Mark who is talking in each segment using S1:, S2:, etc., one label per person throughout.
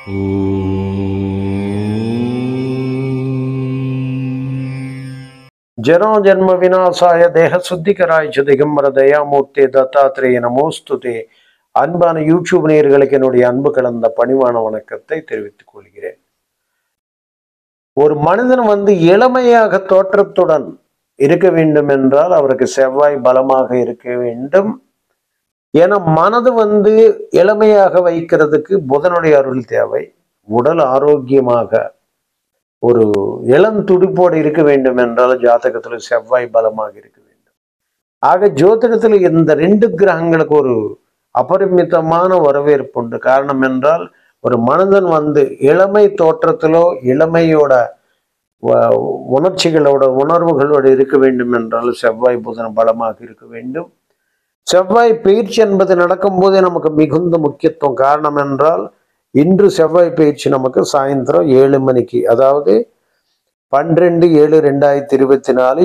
S1: जनो जन्म विनाशाय देह शुद्धिकराय च दिगंबर दयामूर्ति दत्तात्रेय நமோஸ்துதே. அன்பான யூடியூப் நேயர்களுக்கு என்னுடைய அன்பு கலந்த பணிவான வணக்கத்தை தெரிவித்துக் கொள்கிறேன். ஒரு மனிதன் இளமையாக தோற்றத்துடன் இருக்க வேண்டும் என்றால் அவருக்கு செவ்வாய் பலமாக இருக்க வேண்டும். ஏன்னா மனது இளமையாக வைக்கிறதுக்கு புதனுடைய அருள் தேவை. உடல் ஆரோக்கியமாக ஒரு இளந்துடிப்போடு இருக்க வேண்டும் என்றால் ஜாதகத்துல செவ்வாய் பலமாக இருக்க வேண்டும். ஆக ஜோதிடத்துல இந்த ரெண்டு கிரகங்களுக்கு ஒரு அபரிமிதமான வரவேற்பு உண்டு. காரணம் என்றால் ஒரு மனிதன் இளமை தோற்றத்திலோ இளமையோட உணர்ச்சிகளோட உணர்வுகளோடு இருக்க வேண்டும் என்றால் செவ்வாய் புதன் பலமாக இருக்க வேண்டும். செவ்வாய் பயிற்சி என்பது நடக்கும் போதே நமக்கு மிகுந்த முக்கியத்துவம். காரணம் என்றால் இன்று செவ்வாய் பயிற்சி நமக்கு சாயந்தரம் 7 மணிக்கு, அதாவது 12/7/2024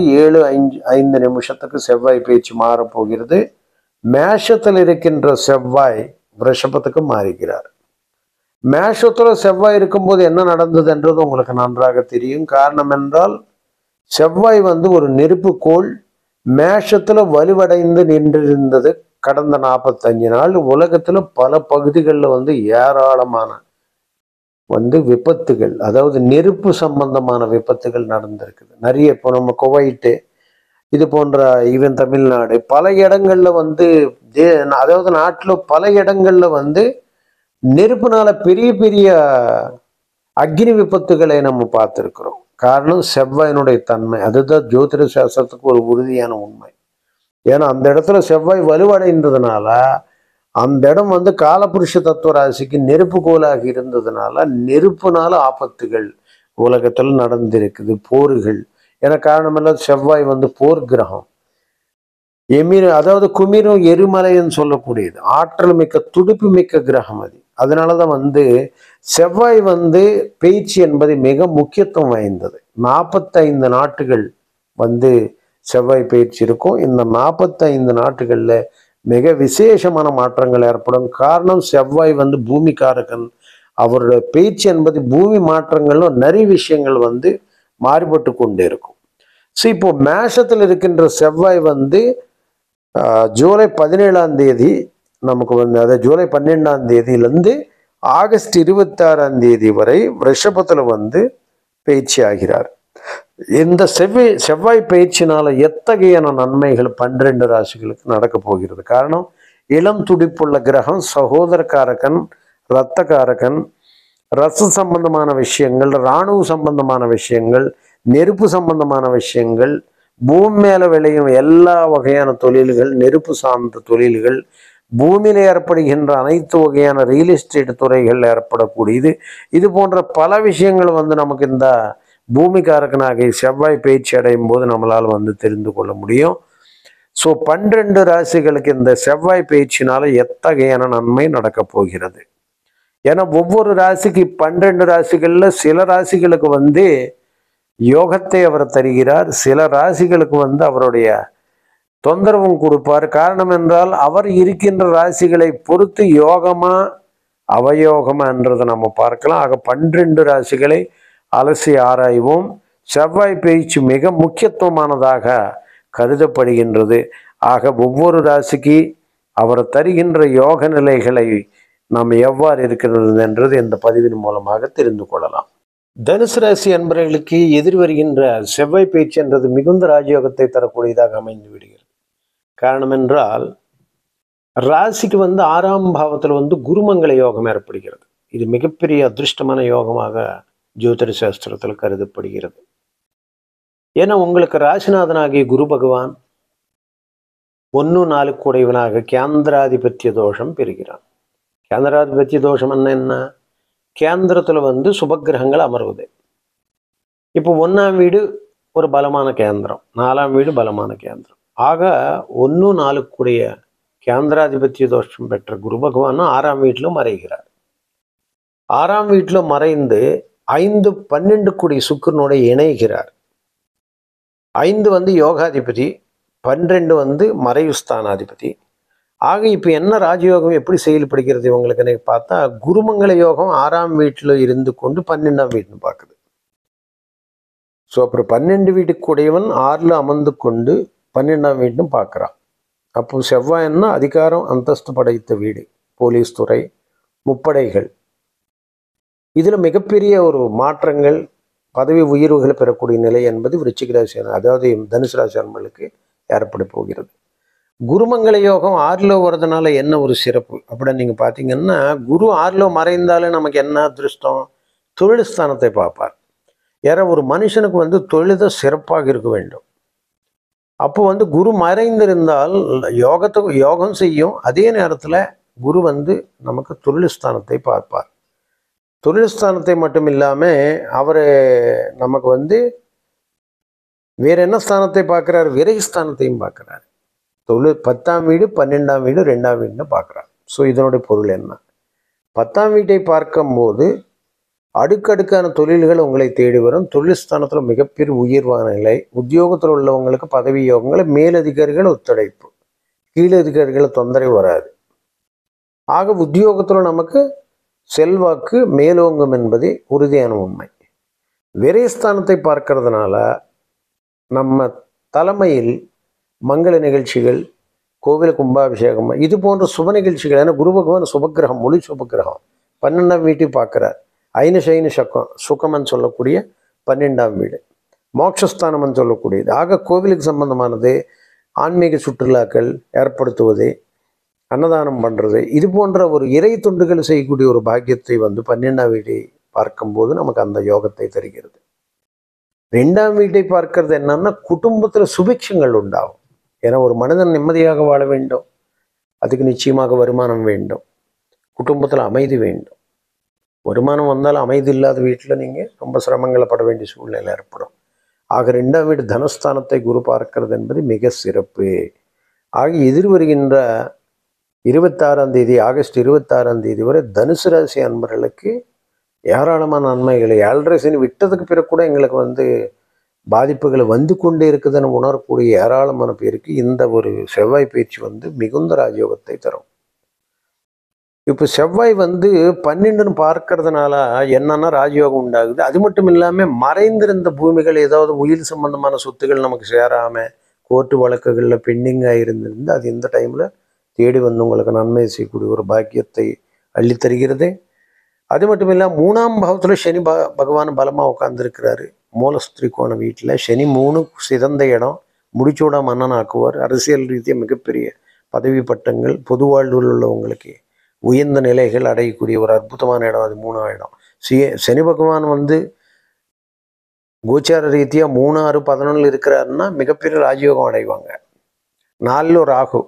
S1: 7:05 செவ்வாய் பயிற்சி மாறப்போகிறது. மேஷத்தில் இருக்கின்ற செவ்வாய் ரிஷபத்துக்கு மாறுகிறார். மேஷத்துல செவ்வாய் இருக்கும்போது என்ன நடந்தது என்றது உங்களுக்கு நன்றாக தெரியும். காரணம் என்றால் செவ்வாய் ஒரு நெருப்பு கோள் மேஷத்துல வலுவடைந்து நின்றிருந்தது. கடந்த 45 நாள் உலகத்துல பல பகுதிகளில் ஏராளமான விபத்துகள், அதாவது நெருப்பு சம்பந்தமான விபத்துகள் நடந்திருக்குது நிறைய. இப்போ நம்ம குவைட்டு இது போன்ற ஈவன் தமிழ்நாடு பல இடங்கள்ல அதாவது நாட்டில் பல இடங்கள்ல நெருப்புனால பெரிய பெரிய அக்னி விபத்துகளை நம்ம பார்த்துருக்கிறோம். காரணம் செவ்வாயினுடைய தன்மை. அதுதான் ஜோதிட சாஸ்திரத்துக்கு ஒரு உறுதியான உண்மை. ஏன்னா அந்த இடத்துல செவ்வாய் வலுவடைந்ததுனால அந்த இடம் காலபுருஷ தத்துவ ராசிக்கு நெருப்பு கோலாக இருந்ததுனால நெருப்புனால ஆபத்துகள் உலகத்தில் நடந்திருக்குது, போர்கள். ஏன்னா காரணமெல்லாம் செவ்வாய் போர் கிரகம். அதாவது குமிரும் எரிமலைன்னு சொல்லக்கூடியது ஆற்றல் மிக்க துடிப்பு மிக்க கிரகம் அது. அதனாலதான் செவ்வாய் பேச்சு என்பது மிக முக்கியத்துவம் வாய்ந்தது. 45 நாட்டுகள் செவ்வாய் பயிற்சி இருக்கும். இந்த 45 நாட்டுகள்ல மிக விசேஷமான மாற்றங்கள் ஏற்படும். காரணம் செவ்வாய் பூமிக்காரகன். அவருடைய பேச்சு என்பது பூமி மாற்றங்களும் நிறைய விஷயங்கள் மாறுபட்டு கொண்டே இருக்கும். ஸோ இப்போ மேஷத்தில் இருக்கின்ற செவ்வாய் ஜூலை 17ஆம் தேதி நமக்கு அதாவது ஜூலை 12ஆம் தேதியிலிருந்து ஆகஸ்ட் 26ஆம் தேதி வரை ரிஷபத்துல பயிற்சி ஆகிறார். இந்த செவ்வாய் பயிற்சினால எத்தகைய நன்மைகள் 12 ராசிகளுக்கு நடக்க போகிறது. காரணம் இளம் துடிப்புள்ள கிரகம், சகோதரக்காரகன், இரத்தக்காரகன், ரச சம்பந்தமான விஷயங்கள், இராணுவ சம்பந்தமான விஷயங்கள், நெருப்பு சம்பந்தமான விஷயங்கள், பூமி மேல விளையும் எல்லா வகையான தொழில்கள், நெருப்பு சார்ந்த தொழில்கள், பூமியில ஏற்படுகின்ற அனைத்து வகையான ரியல் எஸ்டேட் துறைகள் ஏற்படக்கூடியது. இது போன்ற பல விஷயங்கள் நமக்கு இந்த பூமிக்காரகனாக செவ்வாய் பயிற்சி அடையும் போது நம்மளால் தெரிந்து கொள்ள முடியும். ஸோ 12 ராசிகளுக்கு இந்த செவ்வாய் பயிற்சினால எத்தகையான நன்மை நடக்க போகிறது. ஏன்னா ஒவ்வொரு ராசிக்கு 12 ராசிகள்ல சில ராசிகளுக்கு யோகத்தை அவர் தருகிறார், சில ராசிகளுக்கு அவருடைய தொந்தரவும் கொடுப்பார். காரணம் என்றால் அவர் இருக்கின்ற ராசிகளை பொறுத்து யோகமா அவயோகமா என்றதை நம்ம பார்க்கலாம். ஆக 12 ராசிகளை அலசி ஆராய்வோம். செவ்வாய் பயிற்சி மிக முக்கியத்துவமானதாக கருதப்படுகின்றது. ஆக ஒவ்வொரு ராசிக்கு அவர் தருகின்ற யோக நிலைகளை நாம் எவ்வாறு இருக்கிறது என்றது இந்த பதிவின் மூலமாக தெரிந்து கொள்ளலாம். தனுசு ராசி அன்பர்களுக்கு எதிர்வருகின்ற செவ்வாய் பயிற்சி என்றது மிகுந்த ராஜயோகத்தை தரக்கூடியதாக அமைந்து விடுகிறது. காரணம் என்றால் ராசிக்கு 6ஆம் பாவத்தில் குருமங்கள யோகம் ஏற்படுகிறது. இது மிகப்பெரிய அதிர்ஷ்டமான யோகமாக ஜோதிட சாஸ்திரத்தில் கருதப்படுகிறது. ஏன்னா உங்களுக்கு ராசிநாதனாகிய குரு பகவான் 1-4 கூடையவனாக கேந்திராதிபத்திய தோஷம் பெறுகிறான். கேந்திராதிபத்திய தோஷம் என்ன? கேந்திரத்துல சுபகிரகங்கள் அமர்வது. இப்போ 1ஆம் வீடு ஒரு பலமான கேந்திரம், 4ஆம் வீடு பலமான கேந்திரம். ஆக 1-4 கூடிய கேந்திராதிபத்திய தோஷம் பெற்ற குரு பகவான் 6ஆம் வீட்டில் மறைகிறார். 6ஆம் வீட்டில் மறைந்து 5-12 கூடிய சுக்கிரனோட இணைகிறார். 5 யோகாதிபதி, 12 மறைவு ஸ்தானாதிபதி. ஆக இப்போ என்ன ராஜயோகம் எப்படி செயல்படுகிறது இவங்களுக்கு பார்த்தா, குருமங்கள யோகம் 6ஆம் வீட்டில் இருந்து கொண்டு 12ஆம் வீட்டுன்னு பார்க்குது. ஸோ அப்புறம் 12 வீட்டுக்கு உடையவன் 6ல் அமர்ந்து கொண்டு 12ஆம் வீட்டுன்னு பார்க்குறான். அப்போ செவ்வாய்ன்னா அதிகாரம் அந்தஸ்து படைத்த வீடு, போலீஸ் துறை, முப்படைகள். இதில் மிகப்பெரிய ஒரு மாற்றங்கள், பதவி உயர்வுகளை பெறக்கூடிய நிலை என்பது விருச்சிக ராசி, அதாவது தனுசு ராசி அன்பர்களுக்கு ஏற்பட போகிறது. குருமங்கள யோகம் 6ல் வர்றதுனால என்ன ஒரு சிறப்பு அப்படின்னு நீங்கள் பார்த்தீங்கன்னா, குரு 6ல் மறைந்தாலே நமக்கு என்ன அதிருஷ்டம்? தொழில் ஸ்தானத்தை பார்ப்பார். யாரோ ஒரு மனுஷனுக்கு தொழில் சிறப்பாக இருக்க வேண்டும். அப்போ குரு மறைந்திருந்தால் யோகம் செய்யும். அதே நேரத்தில் குரு நமக்கு தொழில் ஸ்தானத்தை பார்ப்பார். தொழில் ஸ்தானத்தை மட்டும் இல்லாமல் அவர் நமக்கு வேற என்ன ஸ்தானத்தை பார்க்குறாரு? விரைஸ்தானத்தையும் பார்க்குறாரு. 10ஆம் வீடு, 12ஆம் வீடு, 2ஆம் வீடுன்னு பார்க்குறாரு. ஸோ இதனுடைய பொருள் என்ன? 10ஆம் வீட்டை பார்க்கும்போது அடுக்கடுக்கான தொழில்கள் உங்களை தேடி வரும். தொழில் ஸ்தானத்தில் மிகப்பெரிய உயர்வான நிலை, உத்தியோகத்தில் உள்ளவங்களுக்கு பதவி யோகங்களை, மேலதிகாரிகள் ஒத்துழைப்பு, கீழதிகாரிகளை தொந்தரவு வராது. ஆக உத்தியோகத்தில் நமக்கு செல்வாக்கு மேலோங்கும் என்பதே உறுதியான உண்மை. விரைஸ்தானத்தை பார்க்கறதுனால நம்ம தலைமையில் மங்கள நிகழ்ச்சிகள், கோவில் கும்பாபிஷேகம், இது போன்ற சுப நிகழ்ச்சிகள். ஏன்னா குரு பகவான் சுபக்கிரகம், முழு சுபக்கிரகம். 12ஆம் வீட்டை பார்க்குறார். ஐன சைன சுகம்னு சொல்லக்கூடிய 12ஆம் வீடு, மோட்சஸ்தானம்னு சொல்லக்கூடியது. ஆக கோவிலுக்கு சம்பந்தமானது, ஆன்மீக சுற்றுலாக்கள் ஏற்படுத்துவது, அன்னதானம் பண்ணுறது, இது போன்ற ஒரு இறை தொண்டுகள் செய்யக்கூடிய ஒரு பாக்கியத்தை 12ஆம் வீட்டை பார்க்கும்போது நமக்கு அந்த யோகத்தை தருகிறது. 2ஆம் வீட்டை பார்க்கறது என்னன்னா, குடும்பத்தில் சுபிக்ஷங்கள் உண்டாகும். ஏன்னா ஒரு மனிதன் நிம்மதியாக வாழ வேண்டும், அதுக்கு நிச்சயமாக வருமானம் வேண்டும், குடும்பத்தில் அமைதி வேண்டும். வருமானம் வந்தாலும் அமைதி இல்லாத வீட்டில் நீங்கள் ரொம்ப சிரமங்களை பட வேண்டிய சூழ்நிலை ஏற்படும். ஆக 2ஆம் வீடு தனஸ்தானத்தை குரு பார்க்கிறது என்பது மிக சிறப்பு. ஆக எதிர்வருகின்ற 26ஆம் தேதி, ஆகஸ்ட் 26ஆம் தேதி வரை தனுசு ராசி அன்பர்களுக்கு ஏராளமான நன்மைகளை, 7.5 சனி விட்டதுக்கு பிறகு கூட எங்களுக்கு பாதிப்புகளை கொண்டே இருக்குதுன்னு உணரக்கூடிய ஏராளமான பேருக்கு இந்த ஒரு செவ்வாய் பயிற்சி மிகுந்த ராஜயோகத்தை தரும். இப்போ செவ்வாய் 12ன்னு பார்க்கறதுனால என்னன்னா ராஜயோகம் உண்டாகுது. அது மட்டும் இல்லாமல் மறைந்திருந்த பூமிகள், ஏதாவது உயிர் சம்பந்தமான சொத்துக்கள் நமக்கு சேராமல் கோர்ட்டு வழக்குகளில் பெண்டிங்காக இருந்திருந்து அது இந்த டைமில் தேடி உங்களுக்கு நன்மை செய்யக்கூடிய ஒரு பாக்கியத்தை அள்ளித்தருகிறது. அது மட்டும் இல்லாமல் 3ஆம் பாவத்தில் சனி பகவான் பலமாக உட்கார்ந்துருக்கிறாரு. மூலஸ்திரிகோண வீட்டில் சனி 3 சிறந்த இடம், முடிச்சூட மன்னன் ஆக்குவார். அரசியல் ரீதியாக மிகப்பெரிய பதவி பட்டங்கள், பொது வாழ்வில் உள்ளவங்களுக்கு உயர்ந்த நிலைகள் அடையக்கூடிய ஒரு அற்புதமான இடம் அது 3ஆம் இடம். சனி பகவான் கோச்சார ரீதியாக 3, 6, 11 இருக்கிறாருன்னா மிகப்பெரிய ராஜயோகம் அடைவாங்க. 4ல் ராகு,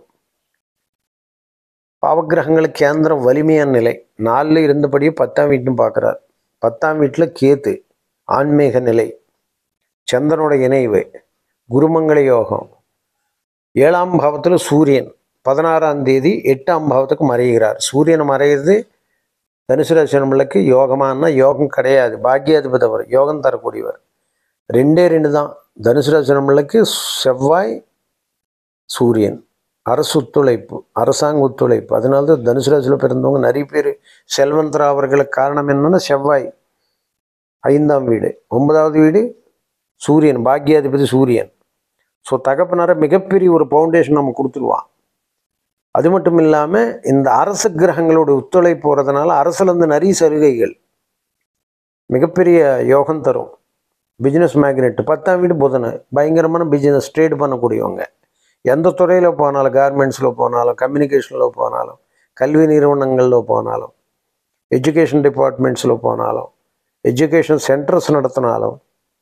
S1: பாவகிரகங்களுக்கு கேந்திரம், வலிமையான நிலை. 4ல் இருந்தபடியே 10ஆம் வீட்டுன்னு பார்க்குறார். 10ஆம் வீட்டில் கேத்து, ஆன்மீக நிலை, சந்திரனோட இணைவு, குருமங்கள யோகம். 7ஆம் பாவத்தில் சூரியன் 16ஆம் தேதி 8ஆம் பாவத்துக்கு மறைகிறார். சூரியன் மறைகிறது தனுசு ராசி நம்மளுக்கு யோகமானா யோகம் கிடையாது. பாக்கியாதிபதி அவர், யோகம் தரக்கூடியவர். 2 தான் தனுசு ராசி நம்மளுக்கு. செவ்வாய், சூரியன், அரசு ஒத்துழைப்பு, அரசாங்க ஒத்துழைப்பு. அதனால தான் தனுசு ராசியில் பிறந்தவங்க நிறைய பேர் செல்வந்தரா. அவர்களுக்கு காரணம் என்னன்னா செவ்வாய் 5ஆம் வீடு, 9வது வீடு சூரியன், பாக்கியாதிபதி சூரியன். ஸோ தகப்பனார மிகப்பெரிய ஒரு ஃபவுண்டேஷன் நம்ம கொடுத்துருவான். அது மட்டும் இல்லாமல் இந்த அரசு கிரகங்களோட ஒத்துழைப்பு போகிறதுனால அரசுலேருந்து நிறைய சலுகைகள், மிகப்பெரிய யோகம் தரும். பிஸ்னஸ் மேக்னெட், 10ஆம் வீடு புதன், பயங்கரமான பிஸ்னஸ் ட்ரேட் பண்ணக்கூடியவங்க. எந்த துறையில் போனாலும், கார்மெண்ட்ஸில் போனாலும், கம்யூனிகேஷனில் போனாலும், கல்வி நிறுவனங்களில் போனாலும், எஜுகேஷன் டிபார்ட்மெண்ட்ஸில் போனாலும், எஜுகேஷன் சென்டர்ஸ் நடத்தினாலும்,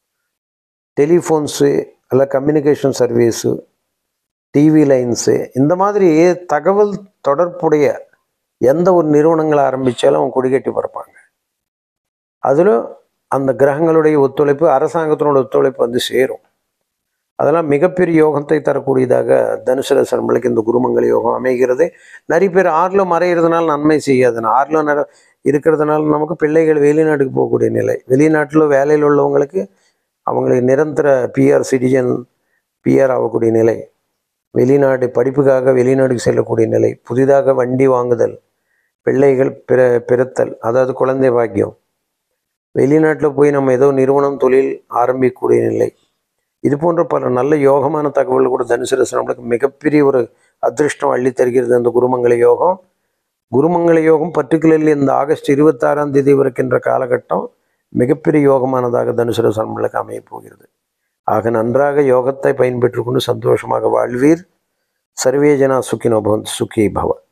S1: டெலிஃபோன்ஸு இல்லை கம்யூனிகேஷன் சர்வீஸு, டிவி லைன்ஸு, இந்த மாதிரி தகவல் தொடர்புடைய எந்த ஒரு நிறுவனங்களை ஆரம்பித்தாலும் அவங்க கொடிகட்டி பறப்பாங்க. அதில் அந்த கிரகங்களுடைய ஒத்துழைப்பு, அரசாங்கத்தினோட ஒத்துழைப்பு சேரும். அதெல்லாம் மிகப்பெரிய யோகத்தை தரக்கூடியதாக தனுசு ராசி நம்மளுக்கு இந்த குருமங்கள யோகம் அமைகிறது. நிறைய பேர் 6ல் மறைகிறதுனால நன்மை செய்யாது. 6ல் இருக்கிறதுனால நமக்கு பிள்ளைகள் வெளிநாட்டுக்கு போகக்கூடிய நிலை, வெளிநாட்டில் வேலையில் உள்ளவங்களுக்கு அவங்களுக்கு நிரந்தர பிஆர் சிட்டிசன், பிஆர் ஆகக்கூடிய நிலை, வெளிநாடு படிப்புக்காக வெளிநாடுக்கு செல்லக்கூடிய நிலை, புதிதாக வண்டி வாங்குதல், பிள்ளைகள் பிறத்தல், அதாவது குழந்தை பாக்கியம், வெளிநாட்டில் போய் நம்ம ஏதோ நிறுவனம் தொழில் ஆரம்பிக்கக்கூடிய நிலை, இது போன்ற பல நல்ல யோகமான தகவல் கூட தனுசு ராசி நம்மளுக்கு மிகப்பெரிய ஒரு அதிர்ஷ்டம் அள்ளி தருகிறது. அந்த குருமங்கள யோகம். குருமங்கள யோகம் பர்டிகுலர்லி இந்த ஆகஸ்ட் 26ஆம் தேதி இருக்கின்ற காலகட்டம் மிகப்பெரிய யோகமானதாக தனுசு ராசி நம்மளுக்கு அமையப் போகிறது. ஆக நன்றாக யோகத்தை பயன்பெற்று கொண்டு சந்தோஷமாக வாழ்வீர். சர்வே ஜனா சுகினோ பவந்து. சுகி பவ.